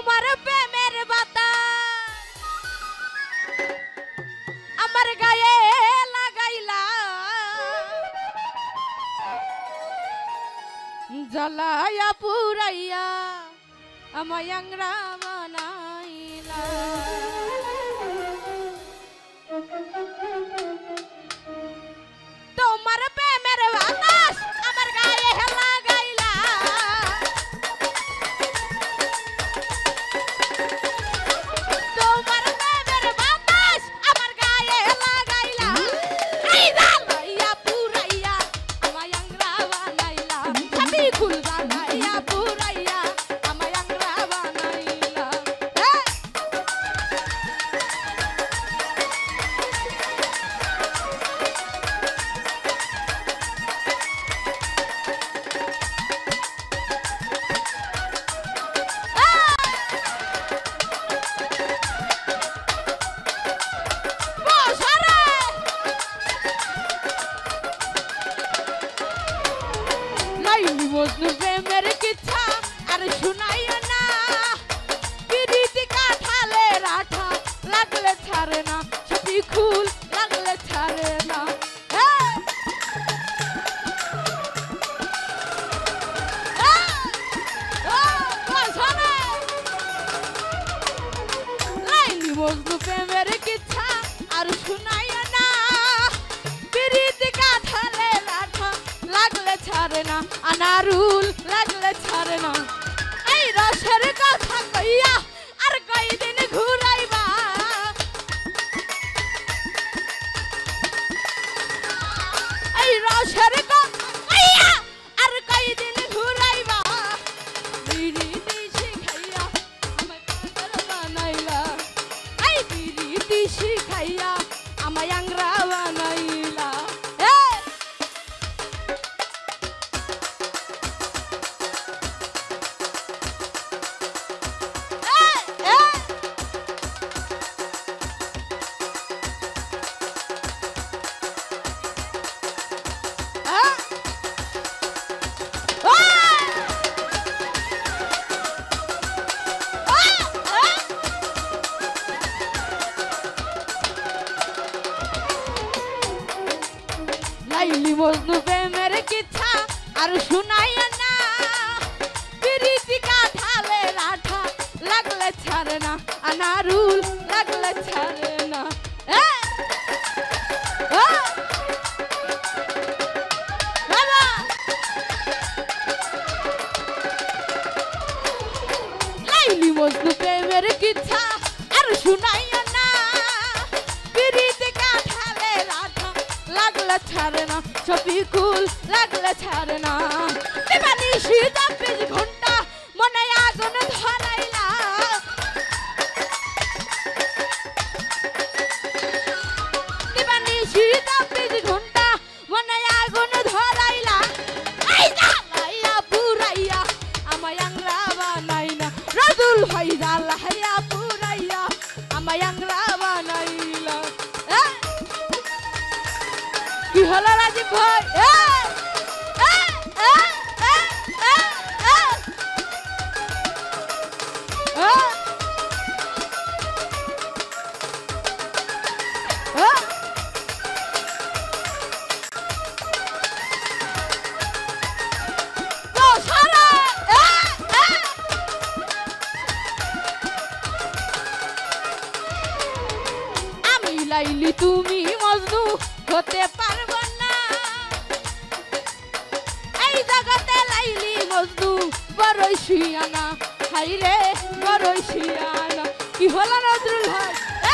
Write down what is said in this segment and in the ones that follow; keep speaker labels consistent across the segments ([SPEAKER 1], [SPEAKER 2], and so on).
[SPEAKER 1] তোমার প্রেমের বাতাস আমার গায়ে লাগাইলা জ্বালায়া পুরাইয়া আমায় আংরা বানাইলা তোমার প্রেমের বাতাস আমার গায়ে লাগাইলা তোমার প্রেমের বাতাস আমার গায়ে লাগাইলা এই জ্বালাইয়া পুরাইয়া আমায় আংরা বানাইলা সবই খুল জ্বালাইয়া পুরাইয়া আমায় আংরা বানাইলা মজনু প্রেমের কিচ্ছা আর শুনাইও না পিরিতি কাঠালে রাঠা লাগলে ছাড়ে না সবই খুল লাগলে ছাড়ে না মজনু প্রেমের কিচ্ছা আর শুনাইও না পিরিতি কাঠালে রাঠা লাগলে ছাড়ে না আনারুল লাগলে ছাড়ে না এই রসের কথা কইয়া আর কয়দিন ঘুরাইবা এই রসের কথা কইয়া আর কয়দিন ঘুরাইবা বিরিতি শিখাইয়া আমায় পাগল বানাইলা এই বিরিতি শিখাইয়া আমায় আংরা বানাইলা লাইলি মজনু প্রেমের কিচ্ছা আর শুনাইয়া না পিরিতি কাঠালে রাঠা লাগলে ছাড়ে না আনারুল লাগলে ছাড়ে না লাইলি মজনু প্রেমের কিচ্ছা আর শুনাইয়া না পিরিতি কাঠালে রাঠা লাগলে ছাড়ে না সবই কুল লাগলে ছাড়ে না দিবানি শীত 24 ঘন্টা মনে আগুন ধরাইলা দিবানি শীত 24 ঘন্টা মনে আগুন ধরাইলা এই জ্বালাইয়া পুরাইয়া আমায় আংরা বানাইলা রাজুল ভাই জ্বালাইয়া পুরাইয়া আমায় আংরা বানাইলা কি হলো রাজীব ভাই আমি লাইলি তুমি মজনু হতে পারবো না এই জগতে লাইলি মজনু বড়ই শিয়ানা হাইরে বড়ই শিয়ানা কি হলো নজরুল ভাই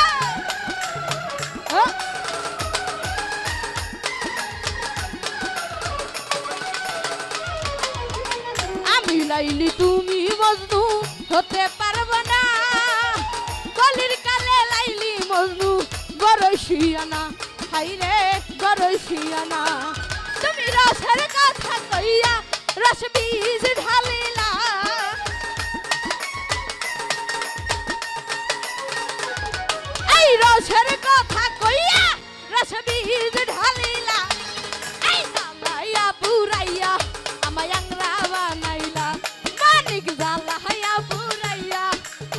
[SPEAKER 1] আমি লাইলি তুমি মজনু হতে পারবো না কলির কালে লাইলি মজনু বড়ই শিয়ানা হাইরে বড়ই শিয়ানা তুমি রসের কথা কইয়া রস বীজ ঢালিলা এই রসের কথা কইয়া রস বীজ ঢালিলা এই জ্বালাইয়া পুরাইয়া আমায় আংরা বানাইলা মানিক জ্বালাইয়া পুরাইয়া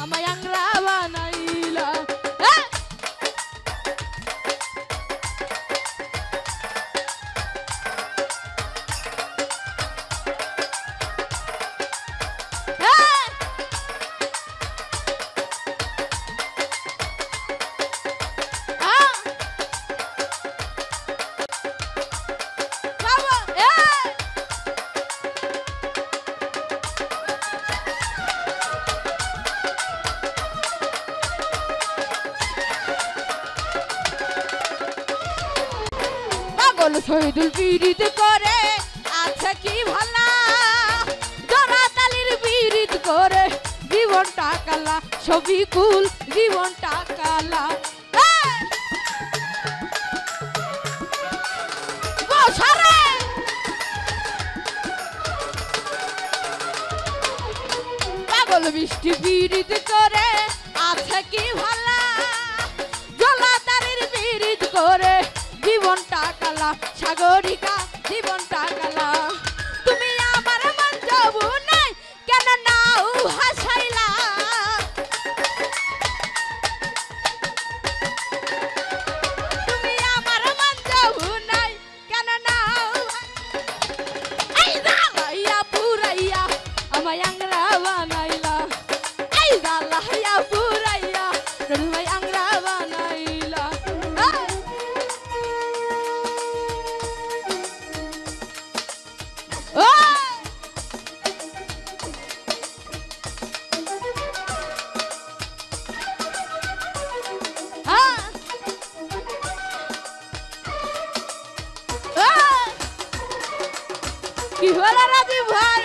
[SPEAKER 1] পাগল শহীদুল পীড়িত করে আছে কি ভালা জোড়া তালির পীড়িত করে জীবনটা কালা শফিকুল জীবনটা কালা পাগল বৃষ্টি পীড়িত করে আছে কি ভালা জোলা তারির পীড়িত করে জীবনটা কালা সাগরিকা জীবনটা কালা তুমি আমার মন যাবো নাই কেন নাও হাসাইলা তুমি আমার মন যাবো নাই কেন নাও এই দালাইয়া পুরাইয়া আমায় আংরা বানাইলা এই দালাইয়া পুরাইয়া আমায় আংরা বানাইলা কি হলো রাজীব ভাই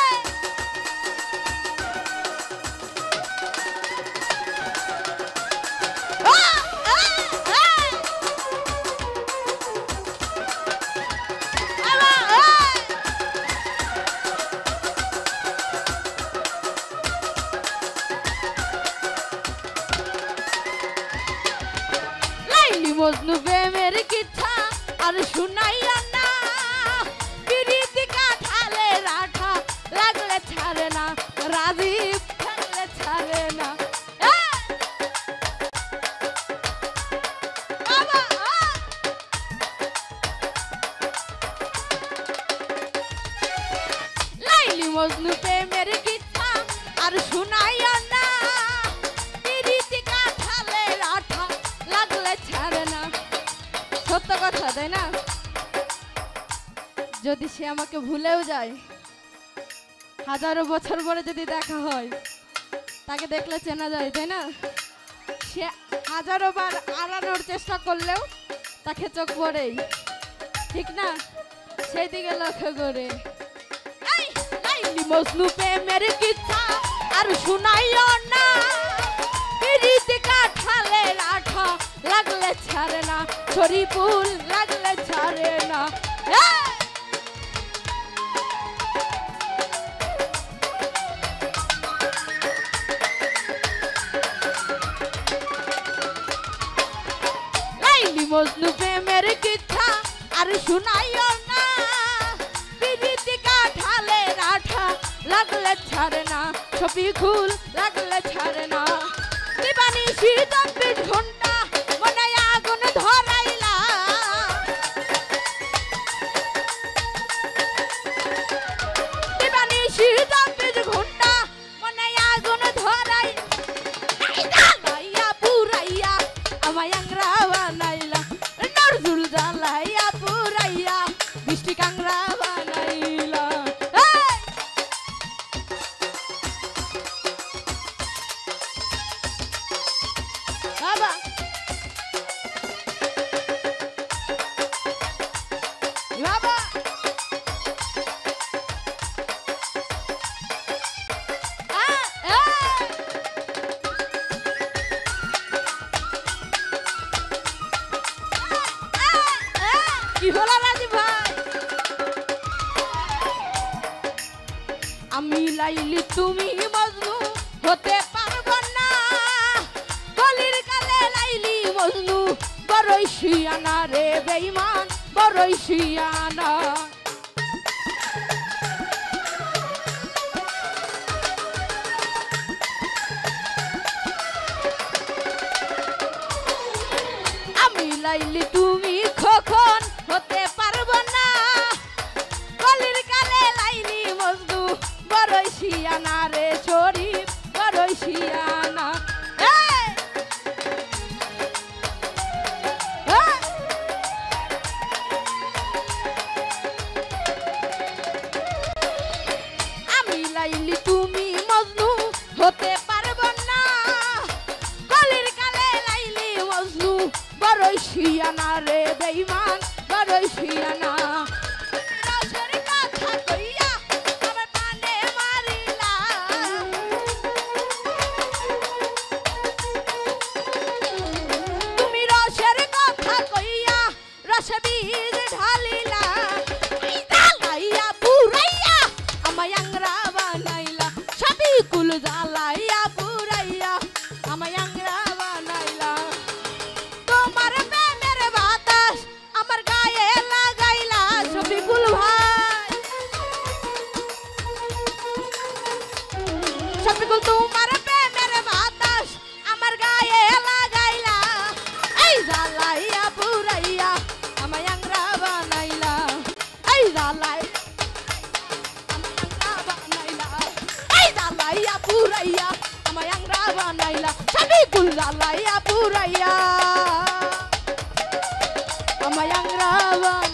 [SPEAKER 1] লাইলি মজনু প্রেমের কিচ্ছা আর শুনাইয়া না পিরিতি কাঠালে রাঠা লাগলে ছাড়ে না রাজীব থাকলে ছাড়ে না লাইলি মজনু প্রেমের কিচ্ছা আর শুনাইয়া না পিরিতি কাঠালে রাঠা লাগলে ছাড়ে না সত্য কথা তাই না যদি সে আমাকে ভুলেও যায় হাজারো বছর পরে যদি দেখা হয় তাকে দেখলে চেনা যায় তাই না সে হাজারো বার আড়ানোর চেষ্টা করলেও তাকে চোখ পড়েই ঠিক না সেই দিকে লক্ষ্য করে লাইলি মজনু প্রেমের কিচ্ছা আর শুনাইও না পিরিতি কাঠালে রাঠা লাগলে ছাড়ে না শরীফুল লাগলে ছাড়ে না লাইলি মজনু প্রেমের কিচ্ছা আর শুনাইও না পিরিতি কাঠালে রাঠা লাগলে ছাড়ে না শফিকুল লাগলে ছাড়ে না দিবানি শীত 24 ঘন্টা মনে আগুন ধরাইলা দিবানি শীত 24 ঘন্টা মনে আগুন ধরাই জ্বালাইয়া পুরাইয়া আমায় আংরা বানাইলা নজরুল জ্বালাইয়া পুরাইয়া বৃষ্টি কাংরা বানাইলা বাবা বাবা কি হলো রাজীব ভাই আমি লাইলি তুমি মজনু হতে পারবো না কলির কালে লাইলি মজনু বড়ই শিয়ানা রে বেঈমান বড়ই শিয়ানা আমি লাইলি তুমি কখন হতে পারবো না কলির কালে লাইলি মজনু বড়ই শিয়ানা রে শরীফ বড়ই শিয়ানা আমি লাইলি তুমি মজনু হতে পারবো না কলির কালে লাইলি মজনু বড়ই শিয়ানা রে বেঈমান বড়ই শিয়ানা রসের কথা কইয়া আমার পানে মারিলা তুমি রসের কথা কইয়া রসে বীজ ঢালিলা জ্বালাইয়া পুরাইয়া আমায় আংরা বানাইলা সবই কুল জ্বালাইয়া পুরাইয়া আমায় আংরা বানাইলা তোমার প্রেমের বাতাস আমার গায়ে লাগাইলা সবই কুল ভাই সবই কুল তোমার প্রেমের বাতাস আমার গায়ে লাগাইলা এই জ্বালাইয়া পুরাইয়া আমায় আংরা বানাইলা এই জ্বালাই পুরাইয়া আমায় আংরা বানাইলা সবই কুল জ্বালাইয়া পুরাইয়া আমায় আংরা